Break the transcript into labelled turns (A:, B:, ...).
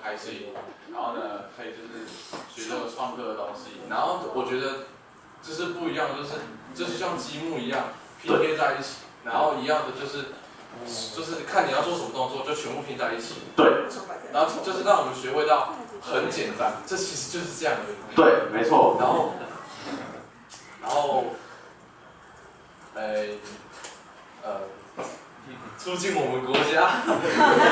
A: 开心，然后呢，可以就是学这个创客的东西，然后我觉得就是不一样，就是像积木一样拼贴在一起，然后一样的就是看你要做什么动作，就全部拼在一起。
B: 对。
A: 然后就是让我们学会到很简单，这其实就是这样的。
B: 对，没错。
A: 然后，促进我们国家